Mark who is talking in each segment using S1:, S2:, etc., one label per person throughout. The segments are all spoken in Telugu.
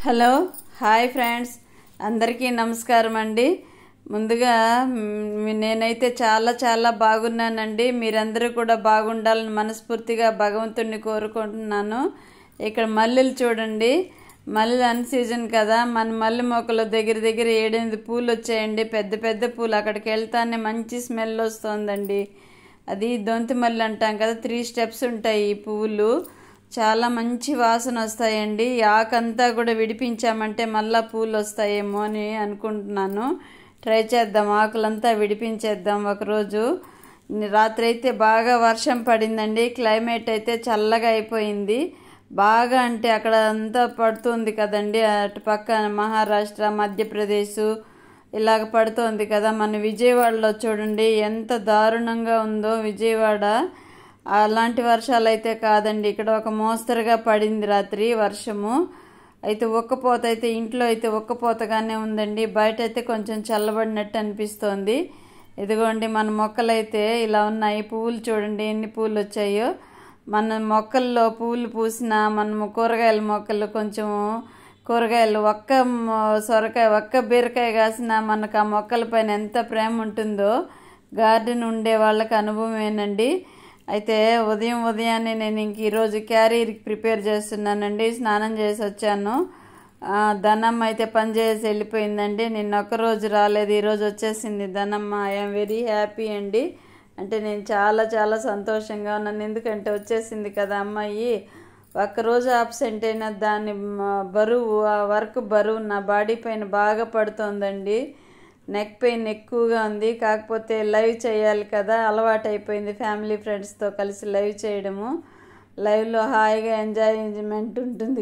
S1: హలో హాయ్ ఫ్రెండ్స్, అందరికీ నమస్కారం అండి. ముందుగా నేనైతే చాలా బాగున్నానండి. మీరందరూ కూడా బాగుండాలని మనస్ఫూర్తిగా భగవంతుడిని కోరుకుంటున్నాను. ఇక్కడ మల్లెలు చూడండి, మల్లెలు అన్ సీజన్ కదా. మన మల్లె మొక్కలు దగ్గర 7-8 పూలు వచ్చాయండి, పెద్ద పూలు. అక్కడికి వెళ్తానే మంచి స్మెల్ వస్తుందండి. అది దొంతి మల్లె అంటాం కదా, 3 స్టెప్స్ ఉంటాయి ఈ పువ్వులు. చాలా మంచి వాసన వస్తాయండి. ఆకంతా కూడా విడిపించామంటే మళ్ళా పూలు వస్తాయేమో అని అనుకుంటున్నాను. ట్రై చేద్దాం, ఆకులంతా విడిపించేద్దాం ఒకరోజు. రాత్రి అయితే బాగా వర్షం పడిందండి. క్లైమేట్ అయితే చల్లగా అయిపోయింది. బాగా అంటే అక్కడ అంతా పడుతుంది కదండి, అటు పక్క మహారాష్ట్ర, మధ్యప్రదేశ్ ఇలాగ పడుతోంది కదా. మన విజయవాడలో చూడండి ఎంత దారుణంగా ఉందో విజయవాడ. అలాంటి వర్షాలు అయితే కాదండి, ఇక్కడ ఒక మోస్తరుగా పడింది రాత్రి వర్షము. అయితే ఒక్కపోత అయితే ఇంట్లో అయితే ఒక్కపోతగానే ఉందండి. బయట అయితే కొంచెం చల్లబడినట్టు అనిపిస్తోంది. ఇదిగోండి మన మొక్కలు అయితే ఇలా ఉన్నాయి. పువ్వులు చూడండి ఎన్ని పువ్వులు వచ్చాయో. మన మొక్కల్లో పువ్వులు పూసిన మనము కూరగాయల మొక్కలు, కొంచెం కూరగాయలు సొరకాయ, బీరకాయ కాసిన మనకు ఆ మొక్కల పైన ఎంత ప్రేమ ఉంటుందో గార్డెన్ ఉండే వాళ్ళకి అనుభవమేనండి. అయితే ఉదయాన్నే నేను ఈరోజు క్యారీర్కి ప్రిపేర్ చేస్తున్నానండి. స్నానం చేసి వచ్చాను. ధనమ్మ అయితే పని చేసి వెళ్ళిపోయిందండి. నిన్న ఒక్కరోజు రాలేదు, ఈరోజు వచ్చేసింది ధనమ్మ. ఐఎమ్ వెరీ హ్యాపీ అండి. అంటే నేను చాలా సంతోషంగా ఉన్నాను. ఎందుకంటే వచ్చేసింది కదా అమ్మాయి. ఒక్కరోజు ఆబ్సెంట్ అయినా దాని బరువు, ఆ వర్క్ బరువు నా బాడీ పైన బాగా పడుతోందండి. నెక్ పెయిన్ ఎక్కువగా ఉంది. కాకపోతే లైవ్ చేయాలి కదా, అలవాటు అయిపోయింది. ఫ్యామిలీ ఫ్రెండ్స్తో కలిసి లైవ్ చేయడము. లైవ్లో హాయిగా ఎంజాయ్మెంట్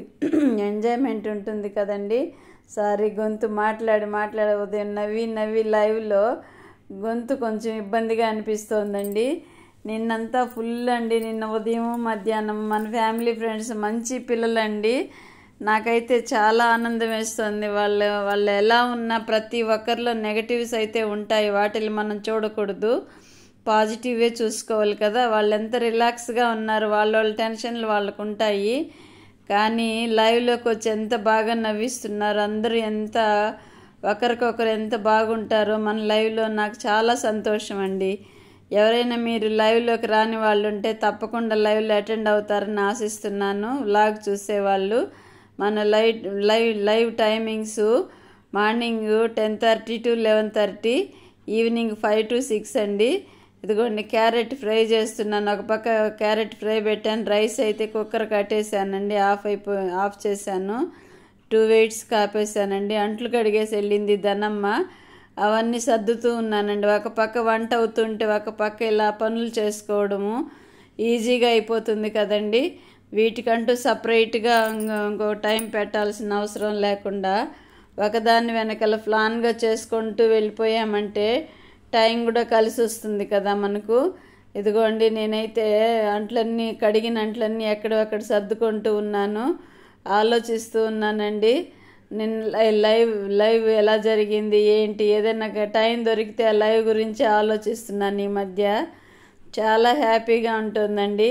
S1: ఉంటుంది కదండి. సారీ, గొంతు మాట్లాడి ఉదయం నవ్వి లైవ్లో గొంతు కొంచెం ఇబ్బందిగా అనిపిస్తోందండి. నిన్నంతా ఫుల్ అండి. నిన్న ఉదయం మధ్యాహ్నం మన ఫ్యామిలీ ఫ్రెండ్స్ మంచి పిల్లలండి. నాకైతే చాలా ఆనందం వేస్తుంది. వాళ్ళు ఎలా ఉన్నా ప్రతి ఒక్కరిలో నెగటివ్స్ అయితే ఉంటాయి, వాటిని మనం చూడకూడదు, పాజిటివే చూసుకోవాలి కదా. వాళ్ళు ఎంత రిలాక్స్గా ఉన్నారు, వాళ్ళ టెన్షన్లు వాళ్ళకు ఉంటాయి. కానీ లైవ్లోకి వచ్చి ఎంత బాగా నవ్విస్తున్నారు అందరూ, ఎంత ఒకరికొకరు ఎంత బాగుంటారో మన లైవ్లో. నాకు చాలా సంతోషం అండి. ఎవరైనా మీరు లైవ్లోకి రాని వాళ్ళు ఉంటే తప్పకుండా లైవ్లో అటెండ్ అవుతారని ఆశిస్తున్నాను. వ్లాగ్ చూసేవాళ్ళు. మన live timings morning 10:30 to 11:30, evening 5 to 6 అండి. ఇదిగోండి క్యారెట్ ఫ్రై చేస్తున్నాను. ఒక పక్క క్యారెట్ ఫ్రై పెట్టాను. రైస్ అయితే కుక్కర్ కట్టేశానండి, ఆఫ్ చేశాను. 2 weights కాపేశానండి. అంట్లు కడిగేసి వెళ్ళింది ధనమ్మ. అవన్నీ సర్దుతూ ఉన్నానండి. ఒక పక్క వంట అవుతుంటే ఒక పక్క ఇలా పనులు చేసుకోవడము ఈజీగా అయిపోతుంది కదండి. వీటికంటూ సపరేట్గా ఇంకో టైం పెట్టాల్సిన అవసరం లేకుండా ఒకదాని వెనకాల ప్లాన్గా చేసుకుంటూ వెళ్ళిపోయామంటే టైం కూడా కలిసి వస్తుంది కదా మనకు. ఇదిగోండి నేనైతే కడిగిన అంట్లన్నీ ఎక్కడెక్కడ సర్దుకుంటూ ఉన్నాను, ఆలోచిస్తూ ఉన్నానండి. నేను లైవ్ ఎలా జరిగింది ఏంటి, ఏదైనా టైం దొరికితే ఆ లైవ్ గురించి ఆలోచిస్తున్నాను. ఈ మధ్య చాలా హ్యాపీగా ఉంటుందండి.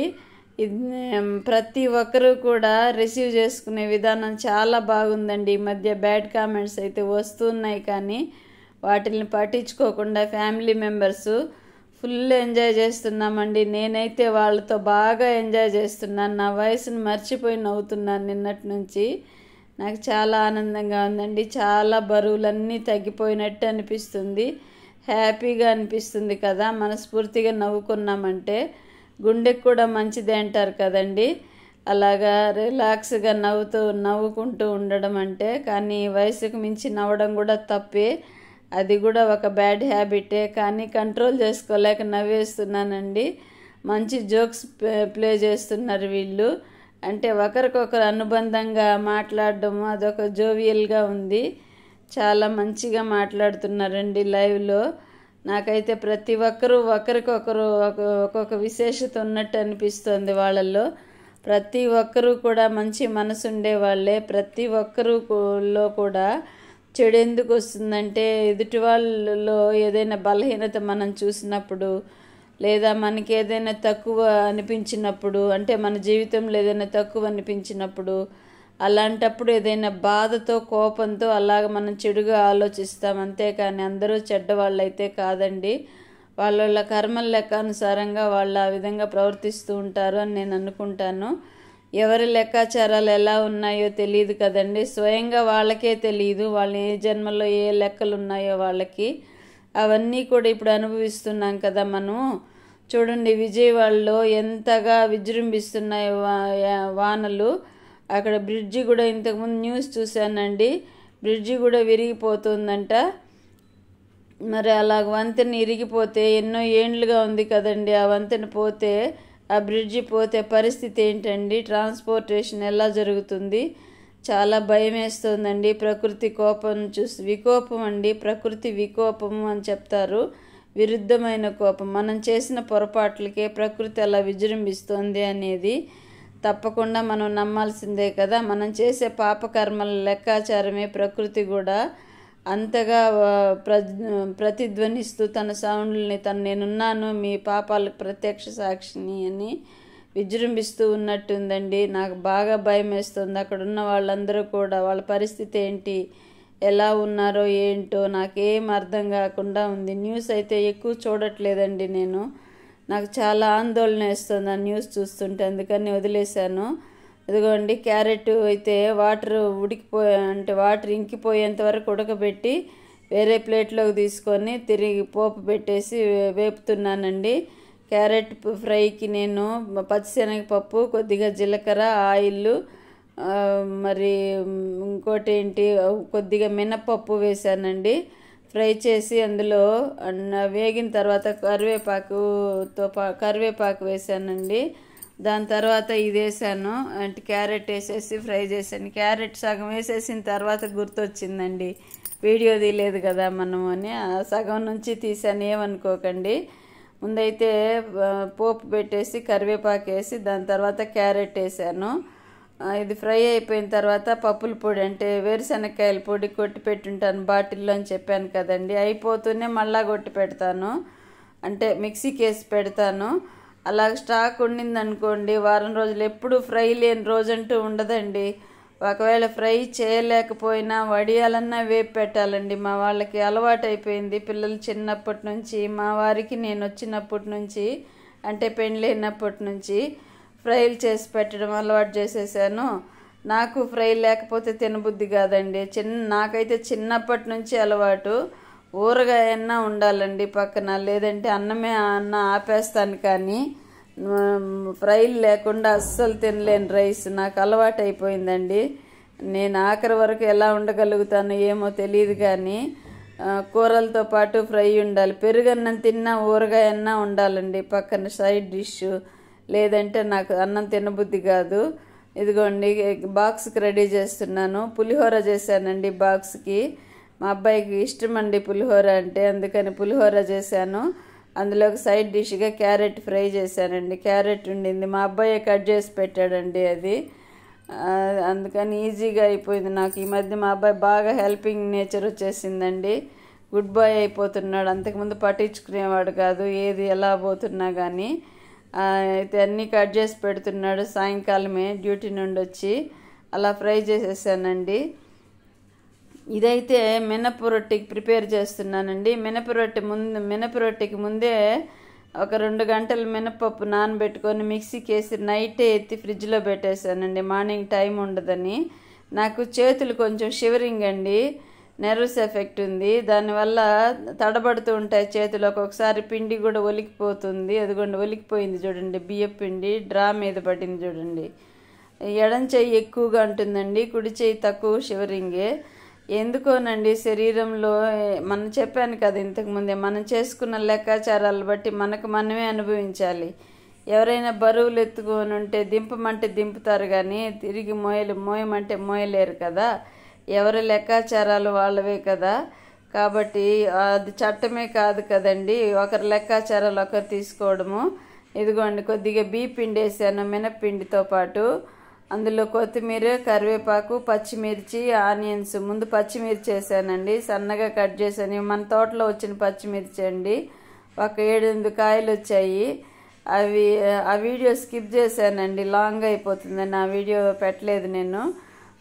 S1: ప్రతి ఒక్కరూ కూడా రిసీవ్ చేసుకునే విధానం చాలా బాగుందండి. ఈ మధ్య బ్యాడ్ కామెంట్స్ అయితే వస్తున్నాయి, కానీ వాటిని పట్టించుకోకుండా ఫ్యామిలీ మెంబర్స్ ఫుల్ ఎంజాయ్ చేస్తున్నామండి. నేనైతే వాళ్ళతో బాగా ఎంజాయ్ చేస్తున్నాను. నా వయసును మర్చిపోయి నవ్వుతున్నాను నిన్నటి నుంచి. నాకు చాలా ఆనందంగా ఉందండి. చాలా బరువులన్నీ తగ్గిపోయినట్టు అనిపిస్తుంది, హ్యాపీగా అనిపిస్తుంది కదా. మనస్ఫూర్తిగా నవ్వుకున్నామంటే గుండెకు కూడా మంచిది అంటారు కదండి. అలాగా రిలాక్స్గా నవ్వుకుంటూ ఉండడం అంటే. కానీ వయసుకు మించి నవ్వడం కూడా తప్పే, అది కూడా ఒక బ్యాడ్ హ్యాబిటే. కానీ కంట్రోల్ చేసుకోలేక నవ్వేస్తున్నానండి. మంచి జోక్స్ ప్లే చేస్తున్నారు వీళ్ళు. అంటే ఒకరికొకరు అనుబంధంగా మాట్లాడడం అదొక జోవియల్గా ఉంది. చాలా మంచిగా మాట్లాడుతున్నారండి లైవ్లో. నాకైతే ప్రతి ఒక్కరూ ఒకరికొకరు ఒక్కొక్క విశేషత ఉన్నట్టు అనిపిస్తుంది వాళ్ళల్లో. ప్రతి ఒక్కరూ కూడా మంచి మనసు ఉండేవాళ్ళే. ప్రతి ఒక్కరులో కూడా చెడు ఎందుకు వస్తుందంటే ఎదుటి వాళ్ళలో ఏదైనా బలహీనత మనం చూసినప్పుడు, లేదా మనకి ఏదైనా తక్కువ అనిపించినప్పుడు, అంటే మన జీవితంలో ఏదైనా తక్కువ అనిపించినప్పుడు అలాంటప్పుడు ఏదైనా బాధతో కోపంతో అలాగ మనం చెడుగా ఆలోచిస్తాం, అంతేకాని అందరూ చెడ్డవాళ్ళు అయితే కాదండి. వాళ్ళ కర్మల లెక్కానుసారంగా వాళ్ళు ఆ విధంగా ప్రవర్తిస్తూ ఉంటారు అని నేను అనుకుంటాను. ఎవరి లెక్కాచారాలు ఎలా ఉన్నాయో తెలియదు కదండి, స్వయంగా వాళ్ళకే తెలియదు వాళ్ళు ఏ జన్మలో ఏ లెక్కలు ఉన్నాయో వాళ్ళకి. అవన్నీ కూడా ఇప్పుడు అనుభవిస్తున్నాం కదా మనం. చూడండి విజయవాడలో ఎంతగా విజృంభిస్తున్నాయో వానలు. అక్కడ బ్రిడ్జి కూడా ఇంతకుముందు న్యూస్ చూశానండి, బ్రిడ్జి కూడా విరిగిపోతుందంట. మరి అలా వంతెన ఇరిగిపోతే ఎన్నో ఏండ్లుగా ఉంది కదండి, ఆ వంతెన పోతే, ఆ బ్రిడ్జి పోతే పరిస్థితి ఏంటండి? ట్రాన్స్పోర్టేషన్ ఎలా జరుగుతుంది? చాలా భయం వేస్తుందండి. ప్రకృతి కోపం చూసి వికోపం అండి, ప్రకృతి వికోపము అని చెప్తారు, విరుద్ధమైన కోపం. మనం చేసిన పొరపాట్లకే ప్రకృతి అలా విజృంభిస్తుంది అనేది తప్పకుండా మనం నమ్మాల్సిందే కదా. మనం చేసే పాపకర్మల లెక్కాచారమే ప్రకృతి కూడా అంతగా ప్రతిధ్వనిస్తూ తన సౌండ్ని నేనున్నాను మీ పాపాలకు ప్రత్యక్ష సాక్షిని అని విజృంభిస్తూ ఉన్నట్టుందండి. నాకు బాగా భయం వేస్తుంది. అక్కడ ఉన్న వాళ్ళందరూ కూడా వాళ్ళ పరిస్థితి ఏంటి, ఎలా ఉన్నారో ఏంటో నాకేం అర్థం కాకుండా ఉంది. న్యూస్ అయితే ఎక్కువ చూడట్లేదండి నేను, నాకు చాలా ఆందోళన వేస్తుంది ఆ న్యూస్ చూస్తుంటే, అందుకని వదిలేశాను. ఇదిగోండి క్యారెట్ అయితే వాటర్ వాటర్ ఇంకిపోయేంత వరకు ఉడకబెట్టి వేరే ప్లేట్లోకి తీసుకొని తిరిగి పోపు పెట్టేసి వేపుతున్నానండి. క్యారెట్ ఫ్రైకి నేను పచ్చిశనగపప్పు, కొద్దిగా జీలకర్ర, ఆయిల్, మరి ఇంకోటి ఏంటి కొద్దిగా మినపప్పు వేసానండి. ఫ్రై చేసి అందులో వేగిన తర్వాత కరివేపాకు వేసానండి. దాని తర్వాత ఇది వేసాను, అంటే క్యారెట్ వేసేసి ఫ్రై చేశాను. క్యారెట్ సగం వేసేసిన తర్వాత గుర్తొచ్చిందండి వీడియో తీయలేదు కదా మనం అని, సగం నుంచి తీసాను, ఏమనుకోకండి. ముందైతే పోపు పెట్టేసి కరివేపాకు వేసి దాని తర్వాత క్యారెట్ వేసాను. ఇది ఫ్రై అయిపోయిన తర్వాత పప్పుల పొడి, అంటే వేరుశనక్కాయల పొడి కొట్టి పెట్టుంటాను బాటిల్లో అని చెప్పాను కదండి, అయిపోతూనే మళ్ళా కొట్టి పెడతాను, అంటే మిక్సీకి వేసి పెడతాను. అలాగ స్టాక్ ఉండిందనుకోండి వారం రోజులు, ఎప్పుడు ఫ్రై లేని రోజంటూ ఉండదండి. ఒకవేళ ఫ్రై చేయలేకపోయినా వడియాలన్నా వేపు పెట్టాలండి. మా వాళ్ళకి అలవాటు అయిపోయింది, పిల్లలు చిన్నప్పటి నుంచి, మా వారికి నేను వచ్చినప్పటి నుంచి, అంటే పెళ్ళైనప్పటి నుంచి ఫ్రైలు చేసి పెట్టడం అలవాటు చేసేసాను. నాకు ఫ్రై లేకపోతే తినబుద్ధి కాదండి. నాకైతే చిన్నప్పటి నుంచి అలవాటు. ఊరగాయన్నా ఉండాలండి పక్కన, లేదంటే అన్న ఆపేస్తాను, కానీ ఫ్రైలు లేకుండా అస్సలు తినలేని రైస్ నాకు అలవాటు అయిపోయిందండి. నేను ఆఖరి వరకు ఎలా ఉండగలుగుతానో ఏమో తెలియదు, కానీ కూరలతో పాటు ఫ్రై ఉండాలి. పెరుగన్నం తిన్నా ఊరగాయ అన్నా ఉండాలండి పక్కన సైడ్ డిష్, లేదంటే నాకు అన్నం తినబుద్ధి కాదు. ఇదిగోండి బాక్స్కి రెడీ చేస్తున్నాను. పులిహోర చేశానండి బాక్స్కి, మా అబ్బాయికి ఇష్టం అండి పులిహోర అంటే, అందుకని పులిహోర చేశాను. అందులోకి సైడ్ డిష్గా క్యారెట్ ఫ్రై చేశానండి. క్యారెట్ ఉండింది, మా అబ్బాయి కట్ చేసి పెట్టాడండి అది, అందుకని ఈజీగా అయిపోయింది నాకు. ఈ మధ్య మా అబ్బాయి బాగా హెల్పింగ్ నేచర్ వచ్చేసిందండి, గుడ్ బాయ్ అయిపోతున్నాడు. అంతకుముందు పట్టించుకునేవాడు కాదు ఏది ఎలా పోతున్నా కానీ. అయితే అన్నీ కట్ చేసి పెడుతున్నాడు, సాయంకాలమే డ్యూటీ నుండి వచ్చి. అలా ఫ్రై చేసేసానండి. ఇదైతే మినప రొట్టెకి ప్రిపేర్ చేస్తున్నానండి. మినప రొట్టెకి ముందే ఒక 2 గంటలు మినపప్పు నానబెట్టుకొని మిక్సీకి వేసి నైటే ఎత్తి ఫ్రిడ్జ్లో పెట్టేశానండి, మార్నింగ్ టైం ఉండదని. నాకు చేతులు కొంచెం షివరింగ్ అండి, నెర్వస్ ఎఫెక్ట్ ఉంది, దానివల్ల తడబడుతూ ఉంటాయి చేతులు. ఒక్కొక్కసారి పిండి కూడా ఒలికిపోతుంది. అదిగోండి ఒలికిపోయింది చూడండి, బియ్యం పిండి డ్రా మీద పడింది చూడండి. ఎడం చెయ్యి ఎక్కువగా ఉంటుందండి, కుడి చెయ్యి తక్కువ షివరింగే. ఎందుకోనండి శరీరంలో, మనం చెప్పాను కదా ఇంతకుముందే, మనం చేసుకున్న లెక్కాచారాలు బట్టి మనకు మనమే అనుభవించాలి. ఎవరైనా బరువులు ఎత్తుకొని ఉంటే దింపమంటే దింపుతారు, కానీ తిరిగి మోయమంటే మోయలేరు కదా. ఎవరి లెక్కాచారాలు వాళ్ళవే కదా. కాబట్టి అది చట్టమే కాదు కదండి, ఒకరి లెక్కాచారాలు ఒకరు తీసుకోవడము. ఇదిగోండి కొద్దిగా పిండి వేసాను మినప్పిండితో పాటు, అందులో కొత్తిమీర, కరివేపాకు, పచ్చిమిర్చి, ఆనియన్స్. ముందు పచ్చిమిర్చి వేసానండి, సన్నగా కట్ చేశాను. మన తోటలో వచ్చిన పచ్చిమిర్చి అండి, ఒక 7-8 కాయలు వచ్చాయి. ఆ వీడియో స్కిప్ చేశానండి, లాంగ్ అయిపోతుందని ఆ వీడియో పెట్టలేదు నేను.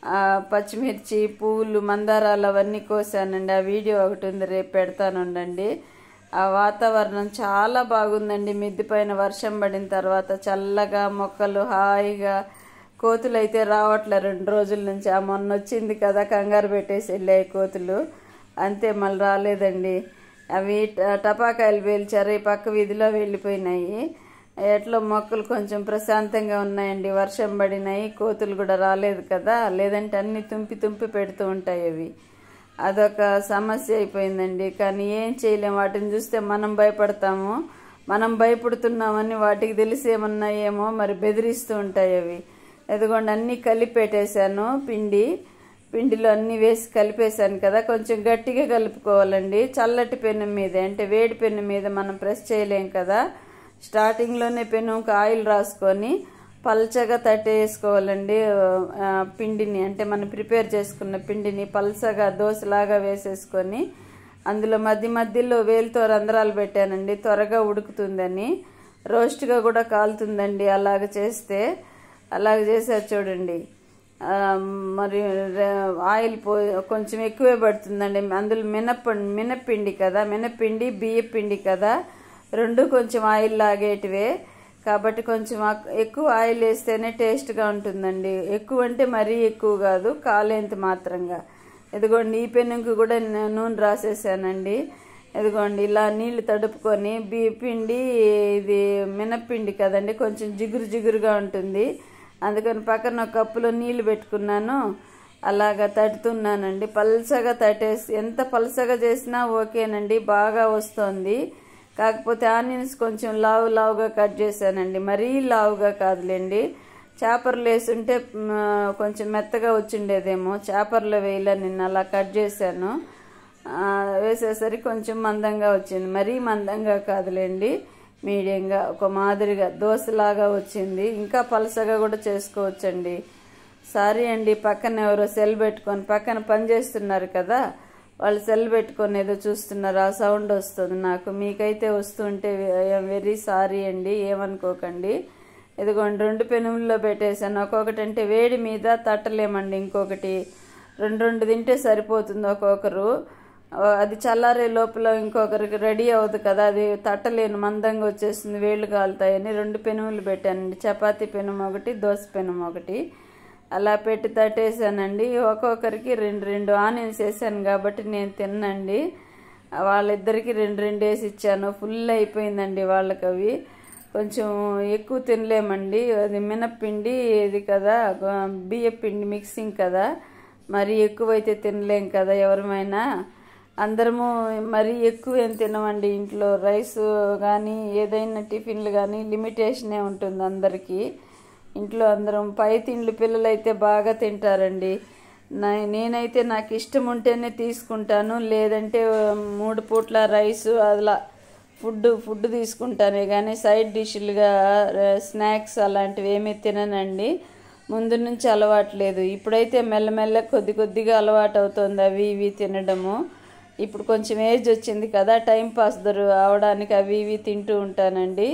S1: పచ్చిమిర్చి, పువ్వులు, మందారాలు అవన్నీ కోసానండి. ఆ వీడియో ఒకటి ఉంది, రేపు పెడతానుండండి. ఆ వాతావరణం చాలా బాగుందండి. మిద్ది పైన వర్షం పడిన తర్వాత చల్లగా మొక్కలు హాయిగా. కోతులు అయితే రావట్లే 2 రోజుల నుంచి. మొన్న వచ్చింది కదా, కంగారు పెట్టేసి వెళ్ళాయి కోతులు, అంతే మళ్ళీ రాలేదండి. అవి టపాకాయలు పేల్చారు, ఈ పక్క వీధిలో వెళ్ళిపోయినాయి. ఎట్లా మొక్కలు కొంచెం ప్రశాంతంగా ఉన్నాయండి. వర్షం పడినాయి, కోతులు కూడా రాలేదు కదా, లేదంటే అన్ని తుంపి పెడుతూ ఉంటాయి అవి. అదొక సమస్య అయిపోయిందండి. కానీ ఏం చేయలేము, వాటిని చూస్తే మనం భయపడతాము. మనం భయపడుతున్నామని వాటికి తెలిసి ఏమన్నా ఏమో మరి బెదిరిస్తూ ఉంటాయి అవి. ఎదుగోండి అన్నీ కలిపి పెట్టేశాను. పిండిలో అన్నీ వేసి కలిపేశాను కదా, కొంచెం గట్టిగా కలుపుకోవాలండి. చల్లటి పెనం మీద, అంటే వేడి పెనం మీద మనం ప్రెస్ చేయలేం కదా. స్టార్టింగ్లోనే పెనంకి ఆయిల్ రాసుకొని పల్చగా తట్టేసుకోవాలండి. పిండిని, అంటే మనం ప్రిపేర్ చేసుకున్న పిండిని పల్చగా దోశలాగా వేసేసుకొని అందులో మధ్యలో వేలుతో రంధ్రాలు పెట్టానండి, త్వరగా ఉడుకుతుందని. రోస్ట్గా కూడా కాలుతుందండి అలాగ చేస్తే. అలాగ చేసారు చూడండి. మరి ఆయిల్ కొంచెం ఎక్కువే పడుతుందండి. అందులో మినప్పిండి కదా, మినప్పిండి బియ్యపిండి కదా, 2 కొంచెం ఆయిల్ లాగేటివే కాబట్టి కొంచెం ఎక్కువ ఆయిల్ వేస్తేనే టేస్ట్గా ఉంటుందండి. ఎక్కువ అంటే మరీ ఎక్కువ కాదు, కాలేంత మాత్రంగా. ఇదిగోండి ఈ పెనుకు కూడా నూనె రాసేసానండి. ఇదిగోండి ఇలా నీళ్లు తడుపుకొని, బియ్యపిండి ఇది మినప్పిండి కదండి, కొంచెం జిగురుగా ఉంటుంది. అందుకని పక్కన ఒక కప్పులో నీళ్లు పెట్టుకున్నాను, అలాగా తడుతున్నానండి. పల్చగా తట్టేసి, ఎంత పల్చగా చేసినా ఓకేనండి, బాగా వస్తుంది. కాకపోతే ఆనియన్స్ కొంచెం లావుగా కట్ చేశానండి, మరీ లావుగా కాదులేండి. చేపర్లు వేసుంటే కొంచెం మెత్తగా వచ్చిండేదేమో, చేపర్లో వేయలే, నిన్న అలా కట్ చేశాను. వేసేసరికి కొంచెం మందంగా వచ్చింది, మరీ మందంగా కాదులేండి, మీడియంగా ఒక మాదిరిగా దోశలాగా వచ్చింది. ఇంకా పలసగా కూడా చేసుకోవచ్చండి. సారీ అండి, పక్కన ఎవరో సెల్ పెట్టుకొని పక్కన పని చేస్తున్నారు కదా, వాళ్ళు సెల్ పెట్టుకొని ఏదో చూస్తున్నారు, ఆ సౌండ్ వస్తుంది నాకు. మీకైతే వస్తుంటే వెరీ సారీ అండి, ఏమనుకోకండి. ఇదిగోండి 2 పెనుముల్లో పెట్టేశాను. ఒక్కొక్కటి అంటే వేడి మీద తట్టలేమండి, ఇంకొకటి 2 తింటే సరిపోతుంది ఒక్కొక్కరు. అది చల్లారే లోపల ఇంకొకరికి రెడీ అవ్వదు కదా, అది తట్టలేను, మందంగా వచ్చేస్తుంది, వేళ్ళు కాలుతాయని 2 పెనుములు పెట్టానండి. చపాతీ పెనుము ఒకటి, దోశ పెనుము ఒకటి, అలా పెట్టి తట్టేసానండి. ఒక్కొక్కరికి 2 ఆనియన్స్ వేసాను కాబట్టి నేను తిన్నండి. వాళ్ళిద్దరికి 2 వేసి ఇచ్చాను. ఫుల్ అయిపోయిందండి వాళ్ళకి. అవి కొంచెం ఎక్కువ తినలేమండి, అది మినప్పిండి ఇది కదా, బియ్యపిండి మిక్సింగ్ కదా, మరి ఎక్కువైతే తినలేం కదా ఎవరమైనా. అందరము మరీ ఎక్కువ ఏం తినమండి ఇంట్లో. రైస్ కానీ ఏదైనా టిఫిన్లు కానీ లిమిటేషనే ఉంటుంది అందరికీ. ఇంట్లో అందరం పై తిండ్లు పిల్లలైతే బాగా తింటారండి. నేనైతే నాకు ఇష్టం ఉంటేనే తీసుకుంటాను, లేదంటే 3 పూట్ల రైసు అలా ఫుడ్ తీసుకుంటానే కానీ సైడ్ డిష్లుగా స్నాక్స్ అలాంటివి ఏమీ తిననండి. ముందు నుంచి అలవాట్లేదు, ఇప్పుడైతే మెల్లమెల్ల కొద్దిగా అలవాటు అవుతుంది అవి ఇవి తినడము. ఇప్పుడు కొంచెం ఏజ్ వచ్చింది కదా, టైం పాస్ అవడానికి అవి ఇవి తింటూ ఉంటానండి.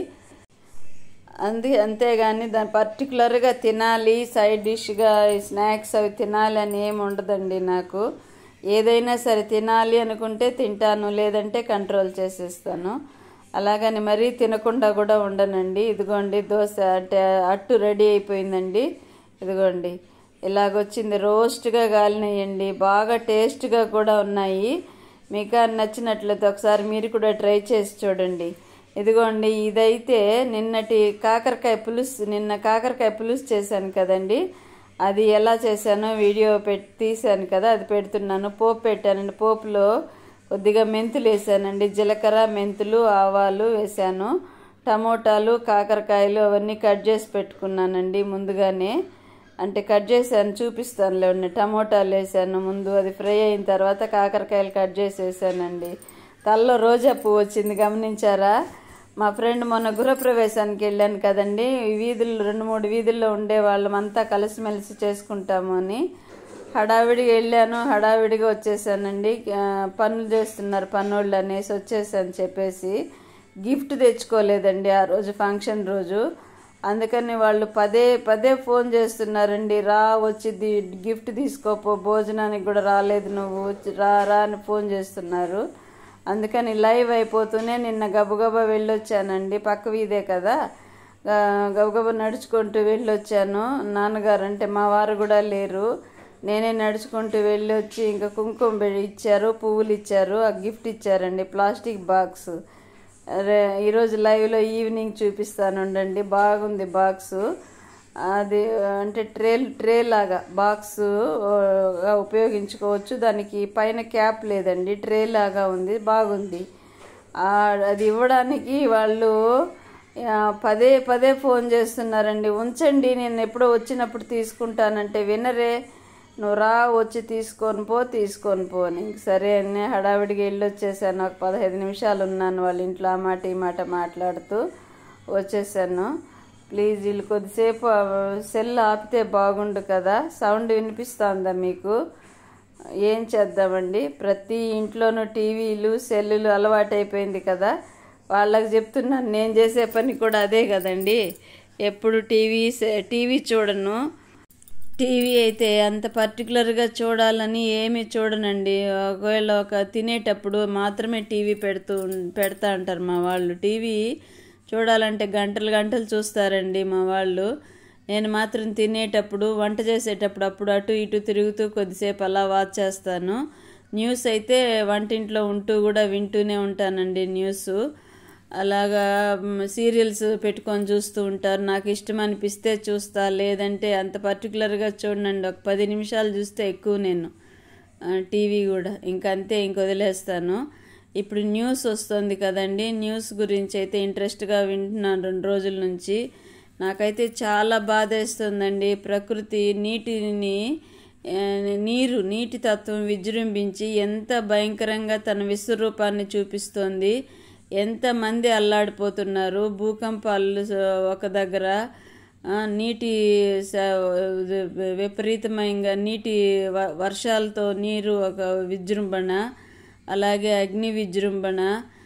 S1: అంతేగాని దాన్ని పర్టికులర్గా తినాలి, సైడ్ డిష్గా స్నాక్స్ అవి తినాలి అని ఏమి ఉండదండి నాకు. ఏదైనా సరే తినాలి అనుకుంటే తింటాను, లేదంటే కంట్రోల్ చేసేస్తాను. అలాగని మరీ తినకుండా కూడా ఉండనండి. ఇదిగోండి దోశ అంటే అట్టు రెడీ అయిపోయిందండి. ఇదిగోండి ఇలాగొచ్చింది, రోస్ట్గా కాలినాయండి, బాగా టేస్ట్గా కూడా ఉన్నాయి. మీకు నచ్చినట్లయితే ఒకసారి మీరు కూడా ట్రై చేసి చూడండి. ఇదిగోండి ఇదైతే నిన్న కాకరకాయ పులుసు చేశాను కదండి, అది ఎలా చేశానో వీడియో తీశాను కదా, అది పెడుతున్నాను. పోపు పెట్టానండి, పోపులో కొద్దిగా మెంతులు వేసానండి, జీలకర్ర, మెంతులు, ఆవాలు వేసాను. టమోటాలు, కాకరకాయలు అవన్నీ కట్ చేసి పెట్టుకున్నానండి ముందుగానే, అంటే కట్ చేశాను, చూపిస్తానులే ఉన్నాయి. టమోటాలు వేసాను ముందు, అది ఫ్రై అయిన తర్వాత కాకరకాయలు కట్ చేసి వేసానండి. తలలో రోజా పువ్వు వచ్చింది, గమనించారా? మా ఫ్రెండ్ మొన్న గృహప్రవేశానికి వెళ్ళాను కదండి, వీధులు 2-3 వీధుల్లో ఉండే వాళ్ళమంతా కలిసిమెలిసి చేసుకుంటాము అని హడావిడిగా వెళ్ళాను, హడావిడిగా వచ్చేసానండి. పనులు చేస్తున్నారు పనోళ్ళు అనేసి వచ్చేసాను చెప్పేసి. గిఫ్ట్ తెచ్చుకోలేదండి ఆ రోజు, ఫంక్షన్ రోజు. అందుకని వాళ్ళు పదే పదే ఫోన్ చేస్తున్నారండి, రా వచ్చి గిఫ్ట్ తీసుకోపో, భోజనానికి కూడా రాలేదు నువ్వు, రా రా అని ఫోన్ చేస్తున్నారు. అందుకని లైవ్ అయిపోతూనే నిన్న గబగబా వెళ్ళొచ్చానండి, పక్క వీధే కదా, గబగబా నడుచుకుంటూ వెళ్ళొచ్చాను. నాన్నగారు అంటే మా వారు కూడా లేరు, నేనే నడుచుకుంటూ వెళ్ళొచ్చి ఇంకా కుంకుమ ఇచ్చారు, పువ్వులు ఇచ్చారు, ఆ గిఫ్ట్ ఇచ్చారండి, ప్లాస్టిక్ బాక్స్. ఈరోజు లైవ్లో ఈవినింగ్ చూపిస్తాను ఉండండి, బాగుంది బాక్సు. అది అంటే ట్రే లాగా బాక్స్ ఉపయోగించుకోవచ్చు, దానికి పైన క్యాప్ లేదండి, ట్రే లాగా ఉంది, బాగుంది. అది ఇవ్వడానికి వాళ్ళు పదే పదే ఫోన్ చేస్తున్నారండి, ఉంచండి నేను ఎప్పుడో వచ్చినప్పుడు తీసుకుంటానంటే వినరే, నువ్వు రా వచ్చి తీసుకొని పో అని. సరే అని హడావిడిగా వెళ్ళొచ్చేసాను. ఒక 15 నిమిషాలు ఉన్నాను వాళ్ళ ఇంట్లో, ఆ మాట ఈ మాట మాట్లాడుతూ వచ్చేసాను. ప్లీజ్ వీళ్ళు కొద్దిసేపు సెల్ ఆపితే బాగుండు కదా. సౌండ్ వినిపిస్తుందా మీకు? ఏం చేద్దామండి, ప్రతి ఇంట్లోనూ టీవీలు సెల్లులు అలవాటైపోయింది కదా. వాళ్ళకి చెప్తున్నాను, నేను చేసే పని కూడా అదే కదండి. ఎప్పుడు టీవీ చూడను. టీవీ అయితే అంత పర్టికులర్గా చూడాలని ఏమీ చూడనండి. ఒకవేళ తినేటప్పుడు మాత్రమే టీవీ పెడతా అంటారు మా వాళ్ళు. టీవీ చూడాలంటే గంటలు గంటలు చూస్తారండి మా వాళ్ళు. నేను మాత్రం తినేటప్పుడు, వంట చేసేటప్పుడు అప్పుడు అటు ఇటు తిరుగుతూ కొద్దిసేపు అలా వాచ్ చేస్తాను. న్యూస్ అయితే వంటింట్లో ఉంటూ కూడా వింటూనే ఉంటానండి న్యూస్. అలాగా సీరియల్స్ పెట్టుకొని చూస్తూ ఉంటారు, నాకు ఇష్టం అనిపిస్తే చూస్తా, లేదంటే అంత పర్టికులర్గా చూడనండి. ఒక 10 నిమిషాలు చూస్తే ఎక్కువ నేను టీవీ కూడా, ఇంకంతే, వదిలేస్తాను. ఇప్పుడు న్యూస్ వస్తుంది కదండి, న్యూస్ గురించి అయితే ఇంట్రెస్ట్గా వింటున్నాను 2 రోజుల నుంచి. నాకైతే చాలా బాధేస్తుందండి. ప్రకృతి నీటి తత్వం విజృంభించి ఎంత భయంకరంగా తన విశ్వరూపాన్ని చూపిస్తోంది. ఎంతమంది అల్లాడిపోతున్నారు. భూకంపాలు ఒక దగ్గర, నీటి విపరీతమైన నీటి వర్షాలతో నీరు ఒక విజృంభణ, అలాగే అగ్ని విజృంభణ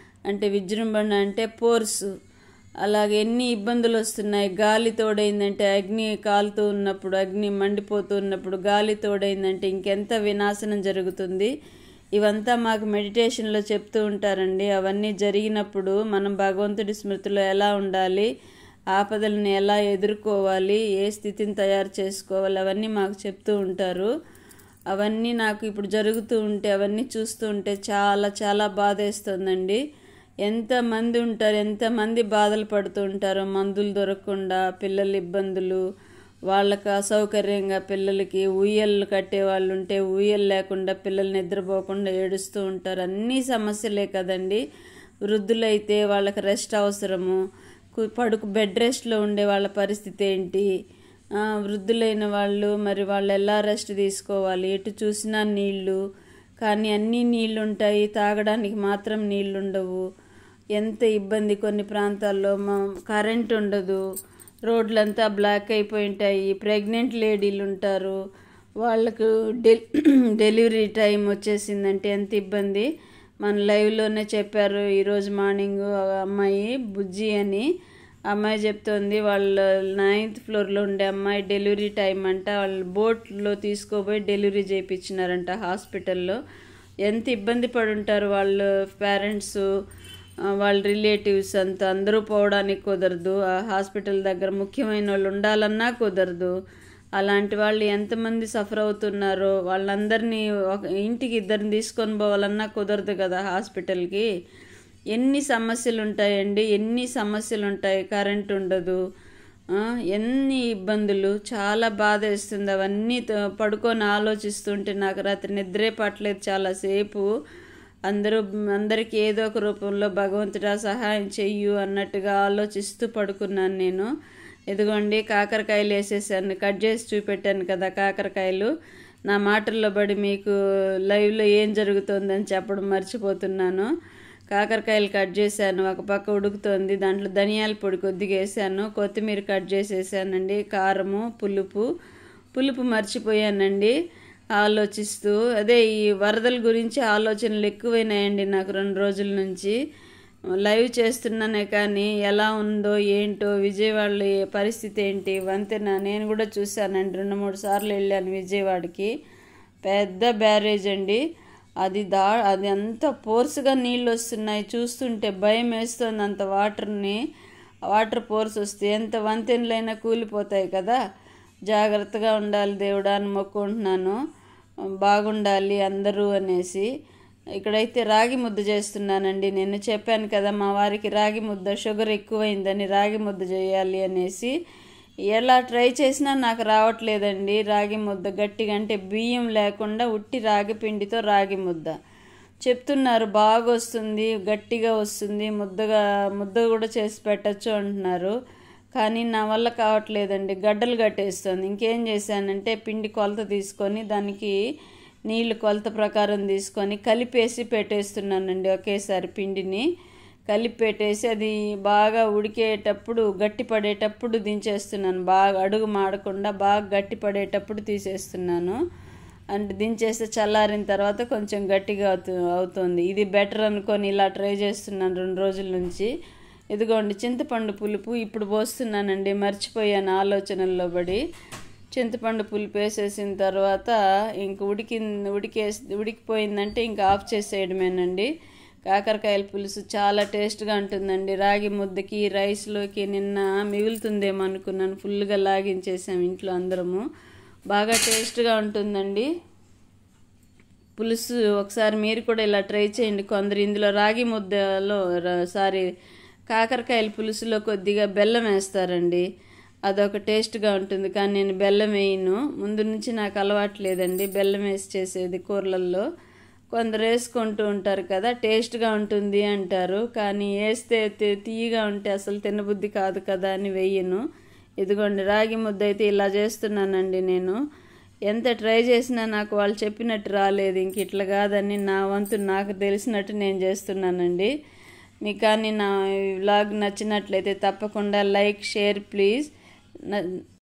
S1: అంటే పోర్స్, అలాగే ఎన్ని ఇబ్బందులు వస్తున్నాయి. గాలి తోడైందంటే, అగ్ని కాలుతూ ఉన్నప్పుడు, అగ్ని మండిపోతూ ఉన్నప్పుడు గాలి తోడైందంటే ఇంకెంత వినాశనం జరుగుతుంది. ఇవంతా మాకు మెడిటేషన్లో చెప్తూ ఉంటారండి. అవన్నీ జరిగినప్పుడు మనం భగవంతుడి స్మృతిలో ఎలా ఉండాలి, ఆపదలను ఎలా ఎదుర్కోవాలి, ఏ స్థితిని తయారు చేసుకోవాలి, అవన్నీ మాకు చెప్తూ ఉంటారు. అవన్నీ నాకు ఇప్పుడు జరుగుతూ ఉంటే, అవన్నీ చూస్తూ ఉంటే చాలా చాలా బాధేస్తుందండి. ఎంతమంది ఉంటారు, ఎంతమంది బాధలు పడుతూ ఉంటారో, మందులు దొరకకుండా, పిల్లల ఇబ్బందులు, వాళ్ళకి అసౌకర్యంగా, పిల్లలకి ఉయ్యలు కట్టే వాళ్ళు ఉంటే ఉయ్యలు లేకుండా పిల్లలు నిద్రపోకుండా ఏడుస్తూ ఉంటారు. అన్నీ సమస్యలే కదండి. వృద్ధులైతే వాళ్ళకి రెస్ట్ అవసరము, బెడ్ రెస్ట్లో ఉండే వాళ్ళ పరిస్థితి ఏంటి, వృద్ధులైన వాళ్ళు మరి వాళ్ళు ఎలా రెస్ట్ తీసుకోవాలి, ఎటు చూసినా నీళ్ళు, కానీ అన్నీ నీళ్ళు ఉంటాయి, తాగడానికి మాత్రం నీళ్ళు ఉండవు. ఎంత ఇబ్బంది. కొన్ని ప్రాంతాల్లో కరెంట్ ఉండదు, రోడ్లంతా బ్లాక్ అయిపోయి ఉంటాయి. ప్రెగ్నెంట్ లేడీలు ఉంటారు, వాళ్ళకు డెలివరీ టైం వచ్చేసిందంటే ఎంత ఇబ్బంది. మన లైవ్లోనే చెప్పారు ఈరోజు మార్నింగ్, అమ్మాయి బుజ్జి అని అమ్మాయి చెప్తోంది, వాళ్ళ 9th ఫ్లోర్లో ఉండే అమ్మాయి డెలివరీ టైం అంట, వాళ్ళు బోట్లో తీసుకోపోయి డెలివరీ చేయించినారంట హాస్పిటల్లో. ఎంత ఇబ్బంది పడి ఉంటారు వాళ్ళ పేరెంట్స్, వాళ్ళ రిలేటివ్స్ అంతా. అందరూ పోవడానికి కుదరదు, ఆ హాస్పిటల్ దగ్గర ముఖ్యమైన వాళ్ళు ఉండాలన్నా కుదరదు. అలాంటి వాళ్ళు ఎంతమంది సఫర్ అవుతున్నారో, వాళ్ళందరినీ ఇంటికి 2 తీసుకొని పోవాలన్నా కుదరదు కదా హాస్పిటల్కి. ఎన్ని సమస్యలు ఉంటాయండి, ఎన్ని సమస్యలు ఉంటాయి. కరెంట్ ఉండదు, ఎన్ని ఇబ్బందులు, చాలా బాధ వేస్తుంది. అవన్నీ పడుకొని ఆలోచిస్తుంటే నాకు రాత్రి నిద్రే పట్టలేదు చాలాసేపు. అందరికీ ఏదో ఒక రూపంలో భగవంతుడా సహాయం చెయ్యు అన్నట్టుగా ఆలోచిస్తూ పడుకున్నాను నేను. ఎదుగోండి కాకరకాయలు వేసేసాను, కట్ చేసి చూపెట్టాను కదా కాకరకాయలు. నా మాటల్లో పడి మీకు లైవ్లో ఏం జరుగుతుందని చెప్పడం మర్చిపోతున్నాను. కాకరకాయలు కట్ చేశాను, ఒక పక్క ఉడుకుతోంది, దాంట్లో ధనియాల పొడి కొద్దిగా వేసాను, కొత్తిమీర కట్ చేసేసానండి, కారము, పులుపు మర్చిపోయానండి ఆలోచిస్తూ. అదే ఈ వరదల గురించి ఆలోచనలు ఎక్కువైనాయండి నాకు 2 రోజుల నుంచి. లైవ్ చేస్తున్నానే కానీ ఎలా ఉందో ఏంటో విజయవాడలో పరిస్థితి ఏంటి వంతెన నేను కూడా చూశానండి. 2-3 సార్లు వెళ్ళాను విజయవాడకి. పెద్ద బ్యారేజ్ అండి అది. అది అంత ఫోర్స్గా నీళ్ళు వస్తున్నాయి, చూస్తుంటే భయం వేస్తుంది. అంత వాటర్ ఫోర్స్ వస్తే ఎంత వంతెనలైనా కూలిపోతాయి కదా. జాగ్రత్తగా ఉండాలి దేవుడా అని మొక్కుంటున్నాను, బాగుండాలి అందరూ అనేసి. ఇక్కడైతే రాగి ముద్ద చేస్తున్నానండి. నేను చెప్పాను కదా మా వారికి రాగి ముద్ద షుగర్ ఎక్కువైందని రాగి ముద్ద చేయాలి అనేసి. ఎలా ట్రై చేసినా నాకు రావట్లేదండి రాగి ముద్ద గట్టిగా. అంటే బియ్యం లేకుండా ఉట్టి రాగి పిండితో రాగి ముద్ద చెప్తున్నారు, బాగా వస్తుంది, గట్టిగా వస్తుంది, ముద్ద కూడా చేసి పెట్టచ్చు అంటున్నారు. కానీ నా వల్ల కావట్లేదండి, గడ్డలు కట్టేస్తుంది. ఇంకేం చేశానంటే పిండి కొలత తీసుకొని దానికి నీళ్ళు కొలత ప్రకారం తీసుకొని కలిపేసి పెట్టేస్తున్నానండి. ఒకేసారి పిండిని కలిపి పెట్టేసి అది బాగా ఉడికేటప్పుడు గట్టి పడేటప్పుడు దించేస్తున్నాను. బాగా అడుగు మాడకుండా బాగా గట్టి పడేటప్పుడు తీసేస్తున్నాను. అంటే దించేస్తే చల్లారిన తర్వాత కొంచెం గట్టిగా అవుతుంది. ఇది బెటర్ అనుకొని ఇలా ట్రై చేస్తున్నాను 2 రోజుల నుంచి. ఇదిగోండి చింతపండు పులుపు ఇప్పుడు పోస్తున్నానండి, మర్చిపోయాను ఆలోచనల్లో పడి. చింతపండు పులుపు వేసేసిన తర్వాత ఇంక ఉడికిపోయిందంటే ఇంకా ఆఫ్ చేసేయడమేనండి. కాకరకాయల పులుసు చాలా టేస్ట్గా ఉంటుందండి. రాగి ముద్దకి రైస్లోకి నిన్న మిగులుతుందేమో అనుకున్నాను, ఫుల్గా లాగించేసాం ఇంట్లో అందరము. బాగా టేస్ట్గా ఉంటుందండి పులుసు. ఒకసారి మీరు కూడా ఇలా ట్రై చేయండి. కొందరు ఇందులో రాగి ముద్దలో కాకరకాయల పులుసులో కొద్దిగా బెల్లం వేస్తారండి, అదొక టేస్ట్గా ఉంటుంది. కానీ నేను బెల్లం వేయను, ముందు నుంచి నాకు అలవాటు లేదండి బెల్లం వేసి చేసేది కూరలలో. కొందరు వేసుకుంటూ ఉంటారు కదా, టేస్ట్గా ఉంటుంది అంటారు, కానీ వేస్తే తీయగా ఉంటే అసలు తినబుద్ధి కాదు కదా అని వేయను. ఇదిగోండి రాగి ముద్ద అయితే ఇలా చేస్తున్నానండి నేను. ఎంత ట్రై చేసినా నాకు వాళ్ళు చెప్పినట్టు రాలేదు. ఇంక ఇట్లా కాదని నా వంతు నాకు తెలిసినట్టు నేను చేస్తున్నానండి. మీకు కానీ నా వ్లాగ్ నచ్చినట్లయితే తప్పకుండా లైక్, షేర్ ప్లీజ్.